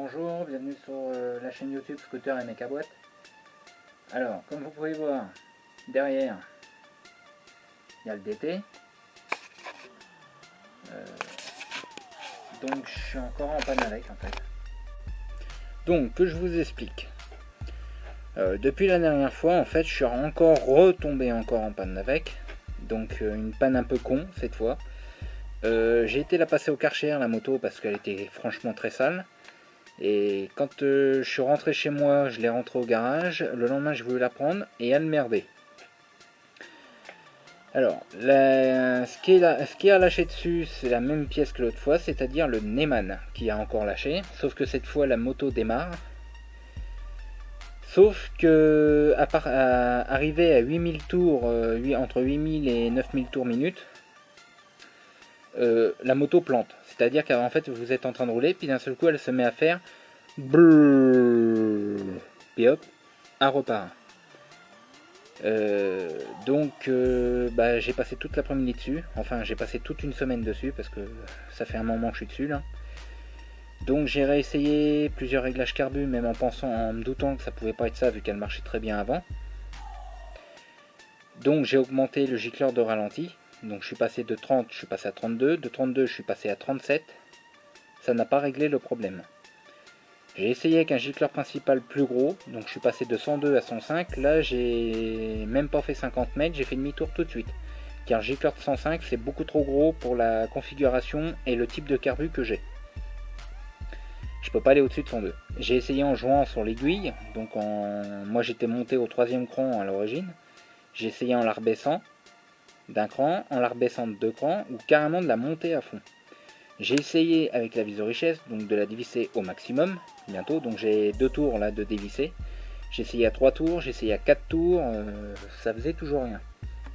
Bonjour, bienvenue sur la chaîne YouTube Scooter et Mécaboîte. Alors, comme vous pouvez voir, derrière, il y a le DT. Donc je suis encore en panne avec en fait. Donc que je vous explique. Depuis la dernière fois, en fait, je suis encore retombé en panne avec. Donc une panne un peu con cette fois. J'ai été la passer au Karcher la moto parce qu'elle était franchement très sale. Et quand je suis rentré chez moi, je l'ai rentrée au garage. Le lendemain, j'ai voulu la prendre et elle merdait. Alors, ce qui a lâché dessus, c'est la même pièce que l'autre fois, c'est-à-dire le Neyman qui a encore lâché. Sauf que cette fois, la moto démarre. Sauf que, arrivé à 8000 tours, entre 8000 et 9000 tours minute, la moto plante. C'est-à-dire qu'en fait, vous êtes en train de rouler, puis d'un seul coup, elle se met à faire brrrr, puis hop, elle repart. J'ai passé toute l'après-midi dessus, enfin j'ai passé toute une semaine dessus parce que ça fait un moment que je suis dessus là. Donc j'ai réessayé plusieurs réglages carbu, même en me doutant que ça pouvait pas être ça vu qu'elle marchait très bien avant. Donc j'ai augmenté le gicleur de ralenti, donc je suis passé de 30, je suis passé à 32, de 32 je suis passé à 37, ça n'a pas réglé le problème. J'ai essayé avec un gicleur principal plus gros, donc je suis passé de 102 à 105, là j'ai même pas fait 50 mètres, j'ai fait demi-tour tout de suite. Car le gicleur de 105 c'est beaucoup trop gros pour la configuration et le type de carbu que j'ai. Je peux pas aller au-dessus de 102. J'ai essayé en jouant sur l'aiguille, donc moi j'étais monté au 3e cran à l'origine. J'ai essayé en la rebaissant d'un cran, en la rebaissant de 2 crans, ou carrément de la monter à fond. J'ai essayé avec la vis de richesse, donc de la dévisser au maximum, bientôt, donc j'ai 2 tours là de dévisser. J'ai essayé à 3 tours, j'ai essayé à 4 tours, ça faisait toujours rien.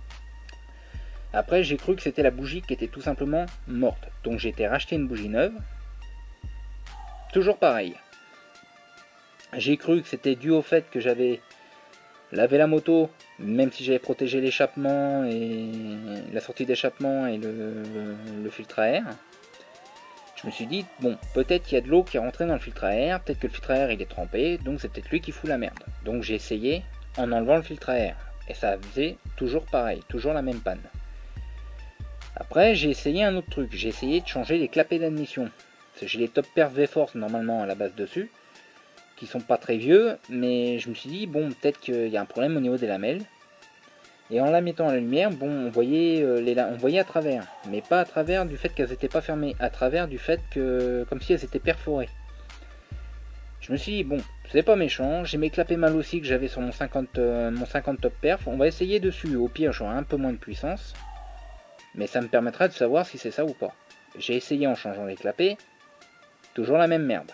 Après j'ai cru que c'était la bougie qui était tout simplement morte, donc j'ai été racheter une bougie neuve. Toujours pareil. J'ai cru que c'était dû au fait que j'avais lavé la moto, même si j'avais protégé l'échappement et la sortie d'échappement et le filtre à air. Je me suis dit, bon, peut-être qu'il y a de l'eau qui est rentrée dans le filtre à air, peut-être que le filtre à air il est trempé, donc c'est peut-être lui qui fout la merde. Donc j'ai essayé en enlevant le filtre à air, et ça faisait toujours pareil, toujours la même panne. Après j'ai essayé un autre truc, j'ai essayé de changer les clapets d'admission. J'ai les Top Perf V-Force normalement à la base dessus, qui sont pas très vieux, mais je me suis dit, bon, peut-être qu'il y a un problème au niveau des lamelles. Et en la mettant à la lumière, bon, on voyait à travers, mais pas à travers du fait qu'elles n'étaient pas fermées, à travers du fait que, comme si elles étaient perforées. Je me suis dit, bon, c'est pas méchant, j'ai mes clapets mal aussi que j'avais sur mon 50 Top Perf, on va essayer dessus, au pire j'aurai un peu moins de puissance, mais ça me permettra de savoir si c'est ça ou pas. J'ai essayé en changeant les clapets, toujours la même merde.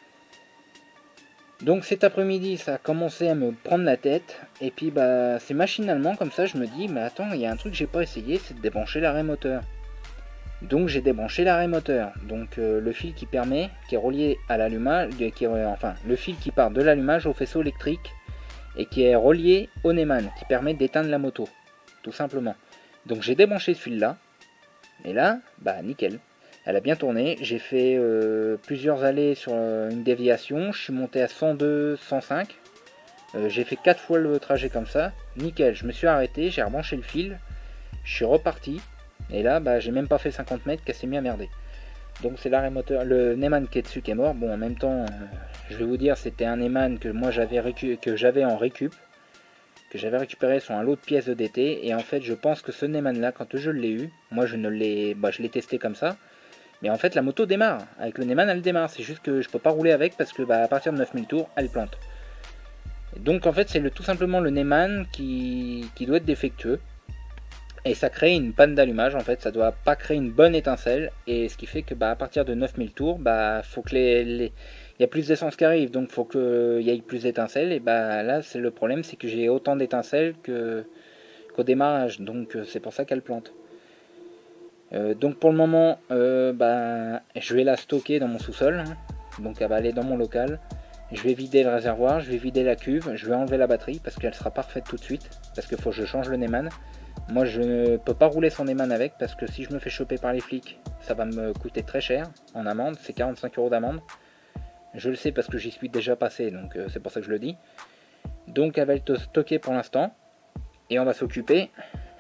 Donc cet après-midi ça a commencé à me prendre la tête, et puis bah c'est machinalement comme ça je me dis mais attends il y a un truc que j'ai pas essayé, c'est de débrancher l'arrêt moteur. Donc j'ai débranché l'arrêt moteur, donc le fil qui est relié à l'allumage, enfin le fil qui part de l'allumage au faisceau électrique et qui est relié au Neyman, qui permet d'éteindre la moto, tout simplement. Donc j'ai débranché ce fil là, et là bah nickel. Elle a bien tourné, j'ai fait plusieurs allées sur une déviation, je suis monté à 102, 105, j'ai fait 4 fois le trajet comme ça, nickel, je me suis arrêté, j'ai rebranché le fil, je suis reparti, et là bah, j'ai même pas fait 50 mètres qu'elle s'est mis à merder. Donc c'est l'arrêt moteur, le Neyman qui est dessus qui est mort, bon en même temps, je vais vous dire c'était un Neyman que moi j'avais en récup, que j'avais récupéré sur un lot de pièces de DT, et en fait je pense que ce Neyman là, quand je l'ai eu, moi je l'ai testé comme ça, mais en fait la moto démarre, avec le Neyman elle démarre, c'est juste que je peux pas rouler avec parce que à partir de 9000 tours elle plante. Et donc en fait c'est tout simplement le Neyman qui doit être défectueux, et ça crée une panne d'allumage en fait, ça doit pas créer une bonne étincelle, et ce qui fait que à partir de 9000 tours, faut que il y a plus d'essence qui arrive, donc faut qu'il y ait plus d'étincelles, et là c'est le problème, c'est que j'ai autant d'étincelles qu'au démarrage, donc c'est pour ça qu'elle plante. Donc pour le moment, je vais la stocker dans mon sous-sol, hein. Donc elle va aller dans mon local. Je vais vider le réservoir, je vais vider la cuve, je vais enlever la batterie parce qu'elle sera pas refaite tout de suite, parce qu'il faut que je change le Neyman. Moi je ne peux pas rouler son Neyman avec parce que si je me fais choper par les flics, ça va me coûter très cher en amende, c'est 45 € d'amende. Je le sais parce que j'y suis déjà passé, donc c'est pour ça que je le dis. Donc elle va être stockée pour l'instant. Et on va s'occuper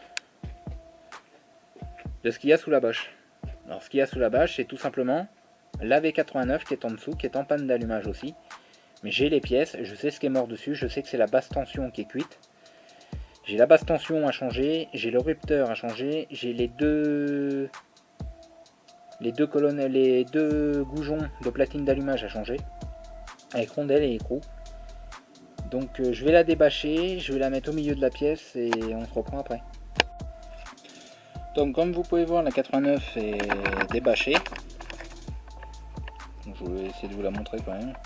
de ce qu'il y a sous la bâche. Alors ce qu'il y a sous la bâche, c'est tout simplement la V89 qui est en dessous, qui est en panne d'allumage aussi. Mais j'ai les pièces, je sais ce qui est mort dessus, je sais que c'est la basse tension qui est cuite. J'ai la basse tension à changer, j'ai le rupteur à changer, j'ai les deux colonnes, les deux goujons de platine d'allumage à changer, avec rondelle et écrou. Donc je vais la débâcher, je vais la mettre au milieu de la pièce et on se reprend après. Donc comme vous pouvez voir, la 89 est débâchée. Donc, je vais essayer de vous la montrer quand même.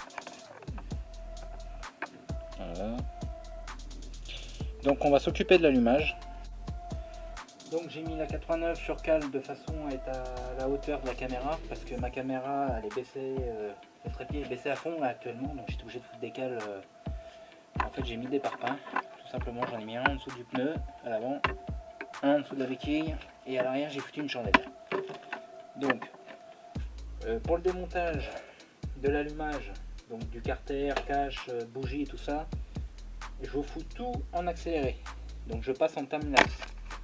Voilà. Donc on va s'occuper de l'allumage. Donc j'ai mis la 89 sur cale de façon à être à la hauteur de la caméra, parce que ma caméra elle est baissée, le trépied est baissé à fond là, actuellement, donc j'étais obligé de foutre des cales. En fait j'ai mis des parpaings, tout simplement. J'en ai mis un en dessous du pneu à l'avant, un en dessous de la béquille, et à l'arrière j'ai foutu une chandelle. Donc pour le démontage de l'allumage, donc du carter, cache, bougie et tout ça, je vous fous tout en accéléré. Donc je passe en time-lapse.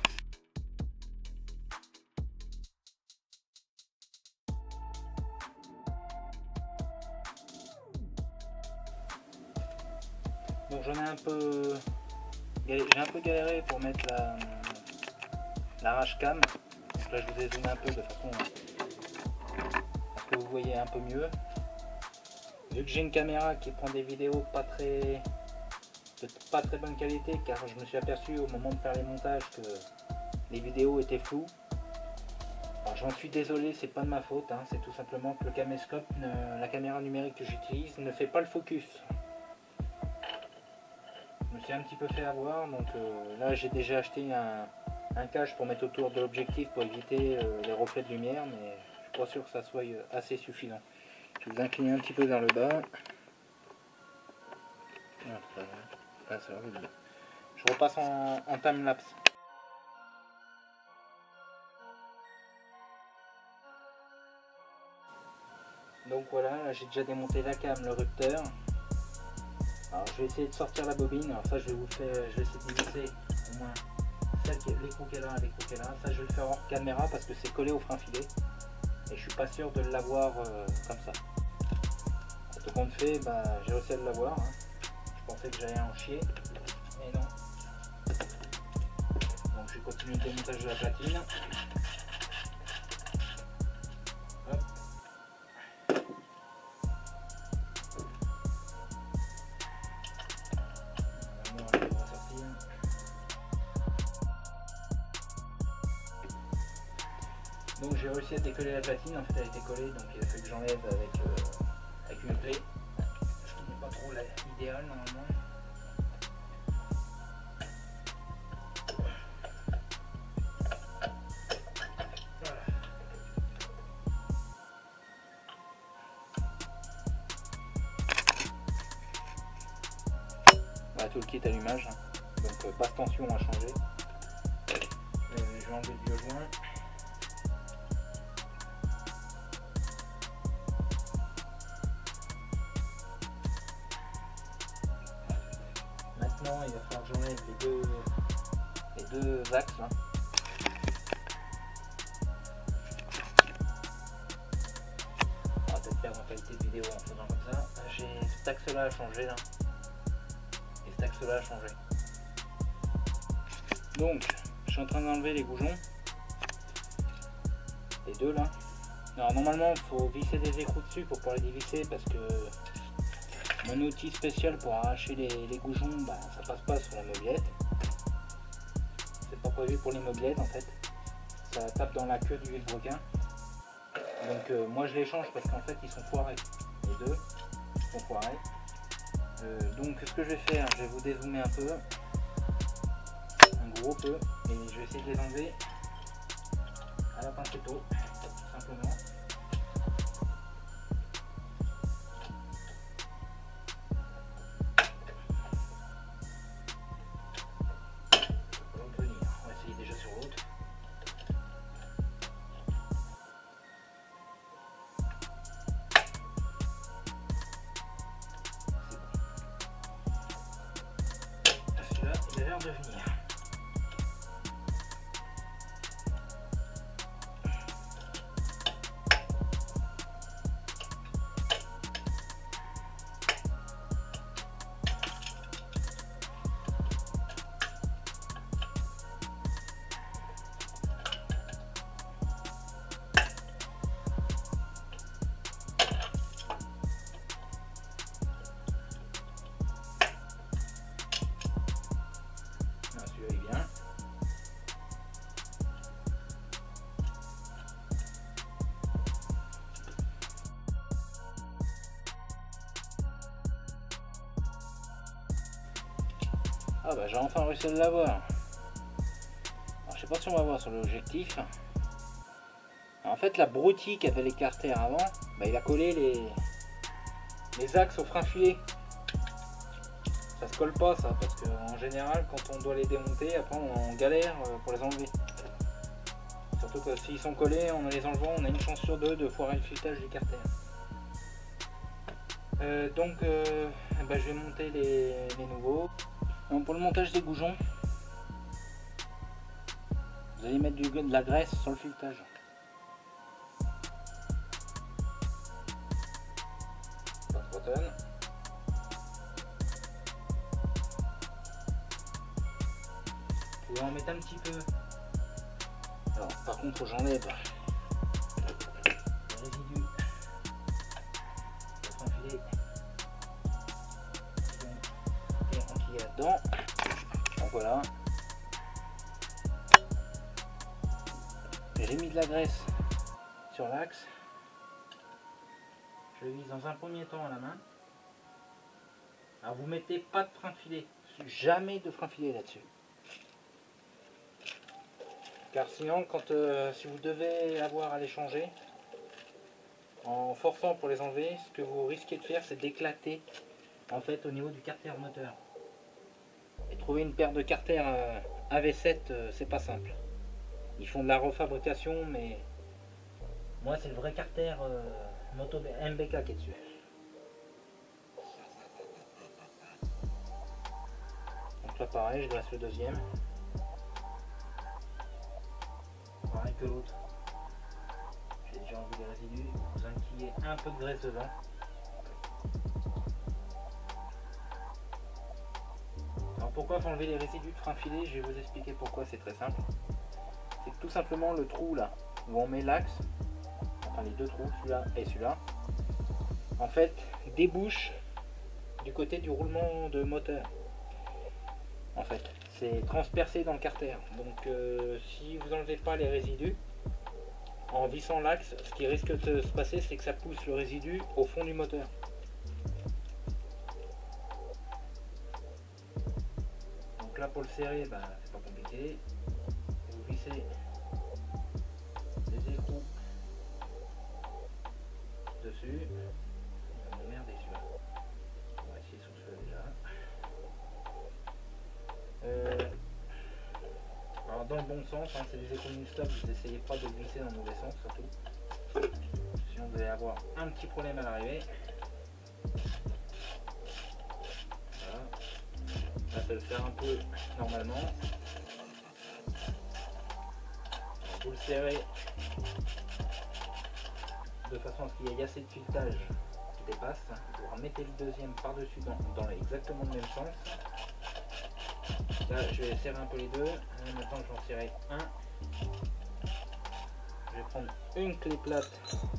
Donc j'en ai j'ai un peu galéré pour mettre la rage cam. Donc là je vous ai zoomé un peu de façon à ce que vous voyez un peu mieux. Vu que j'ai une caméra qui prend des vidéos de pas très bonne qualité, car je me suis aperçu au moment de faire les montages que les vidéos étaient floues. Alors j'en suis désolé, c'est pas de ma faute, hein, c'est tout simplement que le caméscope, la caméra numérique que j'utilise, ne fait pas le focus. Je me suis un petit peu fait avoir, donc là j'ai déjà acheté un cache pour mettre autour de l'objectif pour éviter les reflets de lumière, mais je suis pas sûr que ça soit assez suffisant. Je vais vous incliner un petit peu vers le bas. Je repasse en time-lapse. Donc voilà, là j'ai déjà démonté la cam, le rupteur. Alors je vais essayer de sortir la bobine. Alors ça je vais essayer de visser au moins l'écrou qu'elle a, l'écrou qu'elle a. Ça je vais le faire hors caméra parce que c'est collé au frein filet. Et je suis pas sûr de l'avoir comme ça. Tout compte fait, bah, j'ai réussi à l'avoir. Hein. Je pensais que j'allais en chier, mais non. Donc je vais continuer le démontage de la platine. Hop. Donc j'ai réussi à décoller la platine, en fait elle était collée, donc il a fallu que j'enlève avec une clé, ce qui n'est pas trop l'idéal normalement. Voilà. Voilà tout le kit allumage, donc basse tension à changer. Je vais enlever le vieux joint. Maintenant il va falloir que j'enlève les deux axes là. On va peut-être perdre en qualité de vidéo en faisant comme ça. J'ai cet axe là à changer là. Et cet axe là à changer. Donc je suis en train d'enlever les goujons. Les deux là. Alors normalement il faut visser des écrous dessus pour pouvoir les dévisser parce que mon outil spécial pour arracher les goujons, bah, ça passe pas sur la mobilette. C'est pas prévu pour les mobilettes en fait. Ça tape dans la queue du vilebrequin. Donc moi je les change parce qu'en fait ils sont foirés. Les deux sont foirés. Donc ce que je vais faire, je vais vous dézoomer un peu. Un gros peu. Et je vais essayer de les enlever à la pincetto, tout simplement. Ah bah j'ai enfin réussi à l'avoir. Alors je sais pas si on va voir sur l'objectif. En fait la broutille qui avait les carters avant, bah, il a collé les axes au frein filé. Ça se colle pas ça, parce qu'en général quand on doit les démonter, après on galère pour les enlever. Surtout que s'ils sont collés, en les enlevant, on a une chance sur deux de foirer le filetage du carter. Bah, je vais monter les nouveaux. Donc, pour le montage des goujons, vous allez mettre de la graisse sur le filetage. Pas trop tonne. Vous pouvez en mettre un petit peu. Alors par contre j'enlève le résidu de frein filé qui est là-dedans. Donc voilà. J'ai mis de la graisse sur l'axe. Je le vise dans un premier temps à la main. Alors vous mettez pas de frein filé, jamais de frein filé là-dessus. Car sinon, si vous devez avoir à les changer, en forçant pour les enlever, ce que vous risquez de faire, c'est d'éclater en fait au niveau du carter moteur. Et trouver une paire de carters AV7, c'est pas simple. Ils font de la refabrication, mais moi c'est le vrai carter moto MBK qui est dessus. Donc là pareil, je graisse le deuxième. Pareil que l'autre. J'ai déjà enlevé les résidus, besoin qu'il y ait un peu de graisse dedans. Alors pourquoi faut enlever les résidus de frein filé? Je vais vous expliquer pourquoi, c'est très simple. C'est que tout simplement le trou là où on met l'axe, enfin les deux trous, celui-là et celui-là, en fait débouche du côté du roulement de moteur. En fait, c'est transpercé dans le carter. Donc si vous n'enlevez pas les résidus, en vissant l'axe, ce qui risque de se passer, c'est que ça pousse le résidu au fond du moteur. Donc là pour le serrer, bah, c'est pas compliqué. Vous vissez les écrous dessus. Il va m'emmerder celui-là. On va essayer sur celui-là. Alors dans le bon sens, hein, c'est des économies de stock, vous n'essayez pas de le visser dans le mauvais sens surtout. Sinon vous allez avoir un petit problème à l'arrivée. Voilà. Là ça va le faire un peu normalement. Alors, vous le serrez de façon à ce qu'il y ait assez de filetage qui dépasse. Vous remettez le deuxième par-dessus dans exactement le même sens. Là, je vais serrer un peu les deux. Maintenant, je vais en serrer un. Je vais prendre une clé plate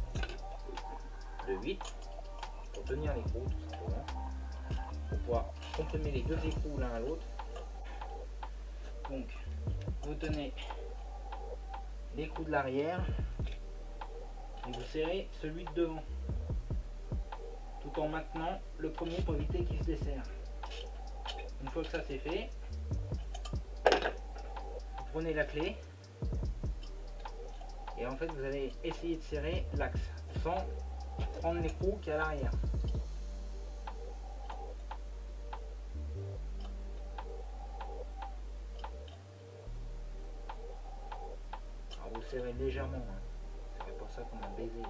de 8 pour tenir l'écrou, tout simplement. Pour pouvoir comprimer les deux écrous l'un à l'autre. Donc, vous tenez l'écrou de l'arrière et vous serrez celui de devant. Tout en maintenant le premier pour éviter qu'il se desserre. Une fois que ça c'est fait, vous prenez la clé et en fait vous allez essayer de serrer l'axe sans prendre l'écrou qui est à l'arrière. Alors vous serrez légèrement, hein. C'est pas ça comme un baiser.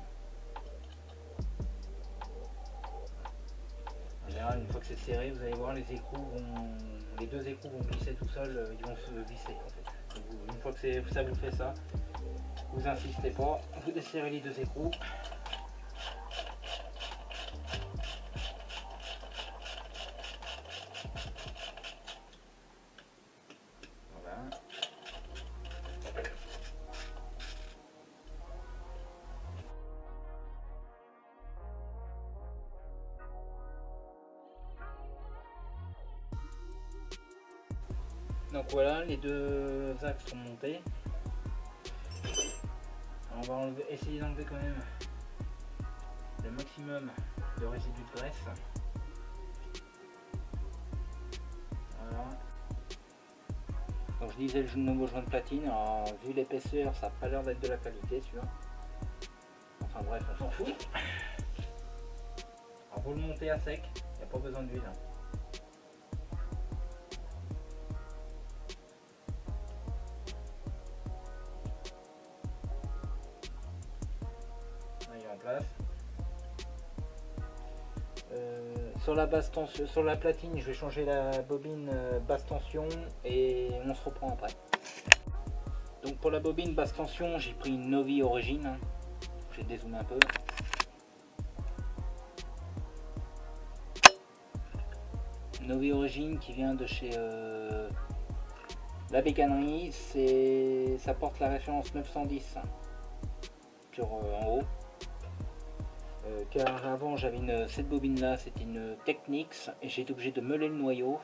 En général, une fois que c'est serré, vous allez voir les deux écrous vont glisser tout seuls, ils vont se visser en fait. Donc, une fois que ça vous fait ça, vous insistez pas, vous desserrez les deux écrous. Voilà. Donc voilà, les deux axes sont montés. On va essayer d'enlever quand même le maximum de résidus de graisse. Voilà. Donc je disais le nouveau joint de platine, alors, vu l'épaisseur ça n'a pas l'air d'être de la qualité celui-là. Enfin bref, on s'en fout. Alors vous le montez à sec, il n'y a pas besoin d'huile. Là il est en place. Sur la basse tension, sur la platine, je vais changer la bobine basse tension et on se reprend après. Donc pour la bobine basse tension, j'ai pris une Novi Origine. Je vais dézoomer un peu. Novi Origine qui vient de chez la bécannerie. Ça porte la référence 910 sur en haut. Car avant j'avais cette bobine là, c'était une Technics et j'ai été obligé de meuler le noyau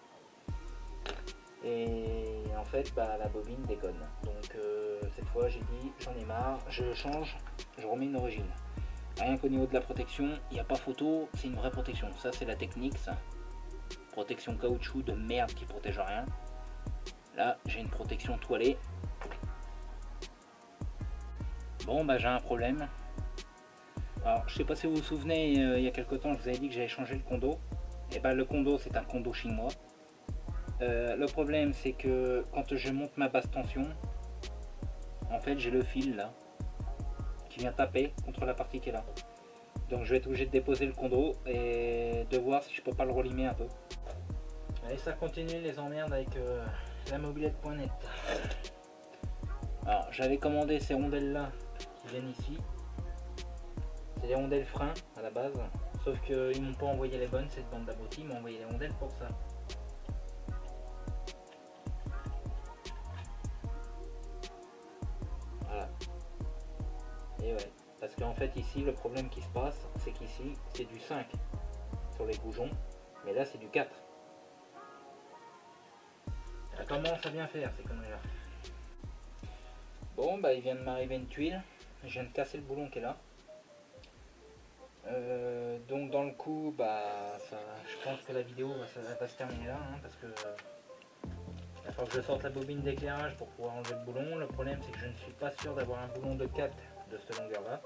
et en fait la bobine déconne. Donc cette fois j'ai dit j'en ai marre, je change, je remets une origine. Rien qu'au niveau de la protection, il n'y a pas photo, c'est une vraie protection. Ça c'est la Technics, protection caoutchouc de merde qui protège rien. Là j'ai une protection toilée. Bon j'ai un problème. Alors, je sais pas si vous vous souvenez, il y a quelques temps, je vous avais dit que j'avais changé le condo. Et le condo, c'est un condo chinois. Le problème, c'est que quand je monte ma basse tension, en fait, j'ai le fil là, qui vient taper contre la partie qui est là. Donc, je vais être obligé de déposer le condo et de voir si je peux pas le relimer un peu. Et ça continue les emmerdes avec la mobilette.net. Alors, j'avais commandé ces rondelles là qui viennent ici. C'est les rondelles frein à la base, sauf qu'ils m'ont pas envoyé les bonnes, cette bande d'abrutis, ils m'ont envoyé les rondelles pour ça. Voilà. Et ouais, parce qu'en fait ici le problème qui se passe, c'est qu'ici c'est du 5 sur les goujons, mais là c'est du 4. Ça commence à bien faire ces conneries là. Bon il vient de m'arriver une tuile, je viens de casser le boulon qui est là. Donc dans le coup, je pense que la vidéo va se terminer là, hein, parce que il faut que je sorte la bobine d'éclairage pour pouvoir enlever le boulon. Le problème c'est que je ne suis pas sûr d'avoir un boulon de 4 de cette longueur là.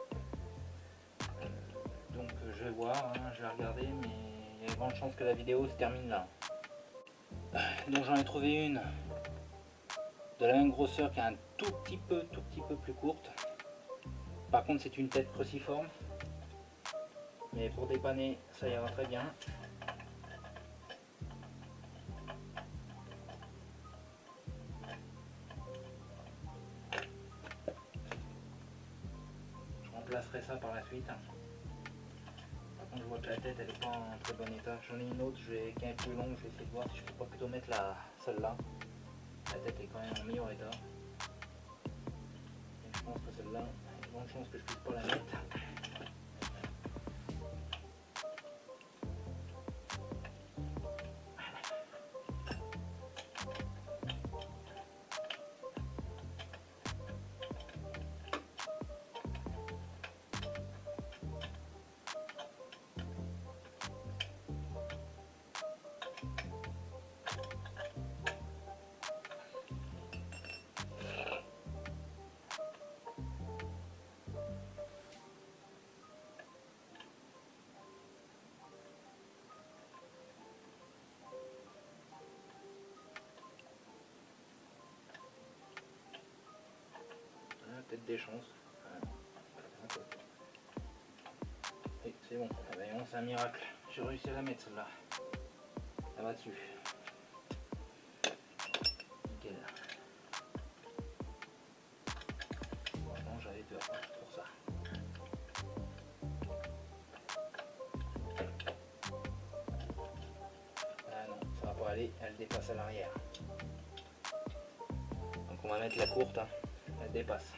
Donc je vais voir, hein, je vais regarder, mais il y a de grandes chances que la vidéo se termine là. Donc j'en ai trouvé une de la même grosseur qui est un tout petit peu plus courte. Par contre c'est une tête cruciforme. Mais pour dépanner, ça ira très bien. Je remplacerai ça par la suite. Par contre, je vois que la tête elle n'est pas en très bon état. J'en ai une autre qui est un peu plus longue. Je vais essayer de voir si je peux pas plutôt mettre celle-là. La tête est quand même en meilleur état. Et je pense que celle-là, il y a de grandes chances que je puisse pas la mettre. Peut-être des chances. Et c'est bon, c'est un miracle. J'ai réussi à la mettre celle-là. Elle va dessus. Nickel. Franchement, j'avais peur pour ça. Ah non, ça va pas aller, elle dépasse à l'arrière. Donc on va mettre la courte, hein. Elle dépasse.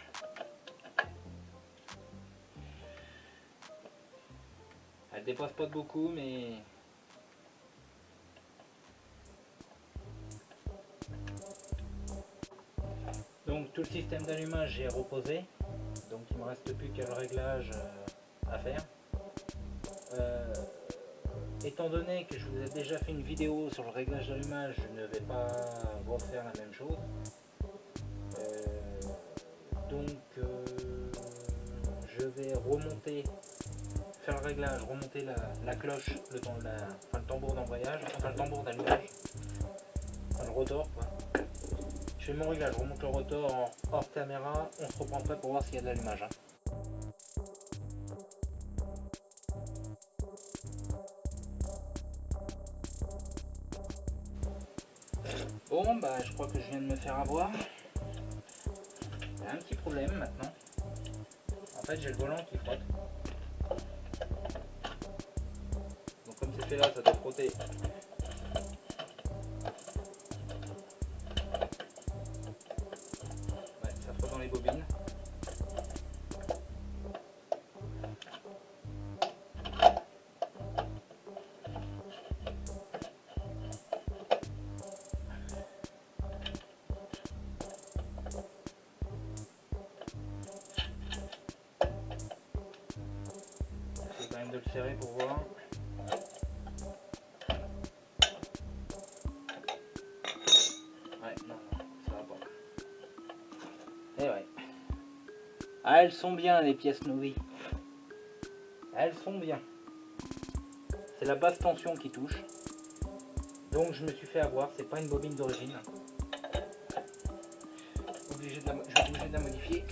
Elle dépasse pas de beaucoup, mais donc tout le système d'allumage j'ai reposé, donc il me reste plus que le réglage à faire. étant donné que je vous ai déjà fait une vidéo sur le réglage d'allumage, je ne vais pas refaire la même chose. Je vais remonter, faire le réglage, remonter la cloche, le tambour d'embrayage, enfin le tambour d'allumage, enfin le rotor quoi. Je fais mon réglage, je remonte le rotor hors caméra, on se reprend après pour voir s'il y a de l'allumage. Bon bah je crois que je viens de me faire avoir. Il y a un petit problème maintenant. En fait j'ai le volant qui frotte. Donc comme c'est fait là, ça doit frotter. Ouais, ça frotte dans les bobines. Quand même de le serrer pour voir. Ouais, non, ça va pas. Et ouais. Ah, elles sont bien les pièces Novi. Elles sont bien. C'est la basse tension qui touche. Donc je me suis fait avoir, c'est pas une bobine d'origine. Je vais obligé de la modifier.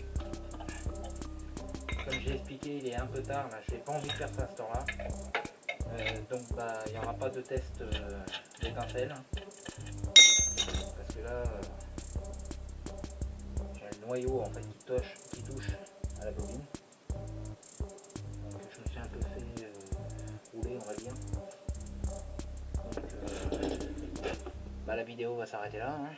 Comme j'ai expliqué, il est un peu tard, là, j'ai pas envie de faire ça à cette heure-là. Donc bah il n'y aura pas de test d'étincelle. Parce que là, j'ai le noyau en fait qui touche à la bobine. Donc je me suis un peu fait rouler, on va dire. Donc bah, la vidéo va s'arrêter là. Hein.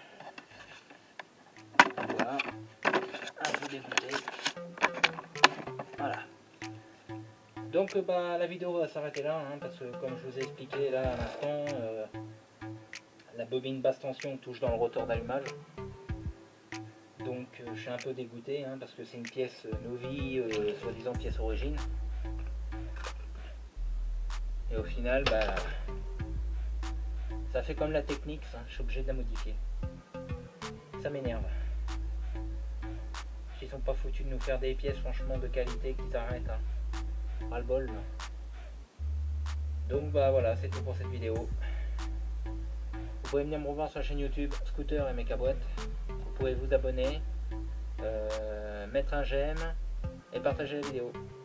Voilà, un peu dégoûté. Voilà. Donc bah, la vidéo va s'arrêter là, hein, parce que comme je vous ai expliqué là à l'instant, la bobine basse tension touche dans le rotor d'allumage. Donc je suis un peu dégoûté, hein, parce que c'est une pièce Novi, soi-disant pièce origine. Et au final, bah, ça fait comme la Technics, hein, je suis obligé de la modifier. Ça m'énerve. Ils sont pas foutus de nous faire des pièces franchement de qualité qu'ils arrêtent. Hein. Ras le bol. Donc bah voilà, c'est tout pour cette vidéo. Vous pouvez venir me revoir sur la chaîne YouTube Scooter et Mecha Boîte. Vous pouvez vous abonner, mettre un j'aime et partager la vidéo.